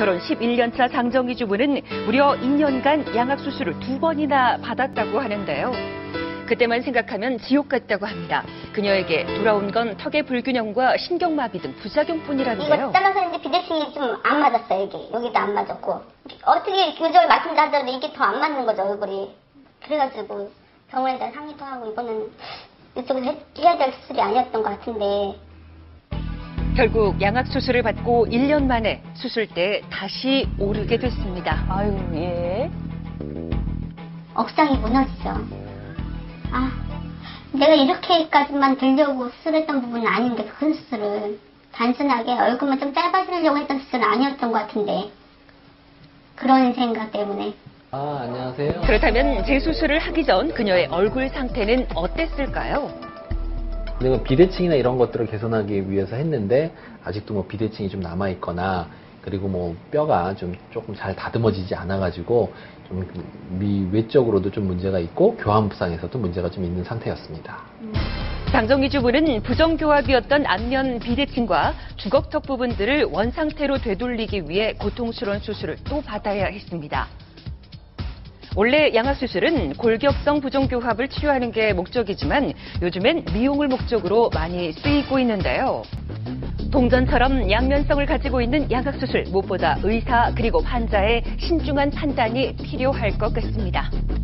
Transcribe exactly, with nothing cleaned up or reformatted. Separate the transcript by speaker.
Speaker 1: 결혼 십일 년 차 장정희 주부는 무려 이 년간 양악수술을 두 번이나 받았다고 하는데요. 그때만 생각하면 지옥 같다고 합니다. 그녀에게 돌아온 건 턱의 불균형과 신경마비 등 부작용뿐이라는데요.
Speaker 2: 이거 잘라서인지 비대칭이 좀 안 맞았어요. 여기. 여기도 안 맞았고. 어떻게 교정을 맞춘다 하더라도 이게 더 안 맞는 거죠, 얼굴이. 그래가지고 병원에다 상의도 하고 이거는 이쪽에서 해야 될 수술이 아니었던 것 같은데.
Speaker 1: 결국 양악수술을 받고 일 년 만에 수술대에 다시 오르게 됐습니다.
Speaker 3: 아유, 예.
Speaker 2: 억상이 무너지죠. 아, 내가 이렇게까지만 들려고 수술했던 부분은 아닌데 그 수술은 단순하게 얼굴만 좀 짧아지려고 했던 수술은 아니었던 것 같은데 그런 생각 때문에.
Speaker 4: 아, 안녕하세요.
Speaker 1: 그렇다면 재수술을 하기 전 그녀의 얼굴 상태는 어땠을까요?
Speaker 4: 내가 비대칭이나 이런 것들을 개선하기 위해서 했는데 아직도 뭐 비대칭이 좀 남아 있거나 그리고 뭐 뼈가 좀 조금 잘 다듬어지지 않아 가지고 좀 미 외적으로도 좀 문제가 있고 교합상에서도 문제가 좀 있는 상태였습니다.
Speaker 1: 장정희 주부는 부정교합이었던 안면 비대칭과 주걱턱 부분들을 원상태로 되돌리기 위해 고통스러운 수술을 또 받아야 했습니다. 원래 양악수술은 골격성 부정교합을 치료하는 게 목적이지만 요즘엔 미용을 목적으로 많이 쓰이고 있는데요. 동전처럼 양면성을 가지고 있는 양악수술, 무엇보다 의사 그리고 환자의 신중한 판단이 필요할 것 같습니다.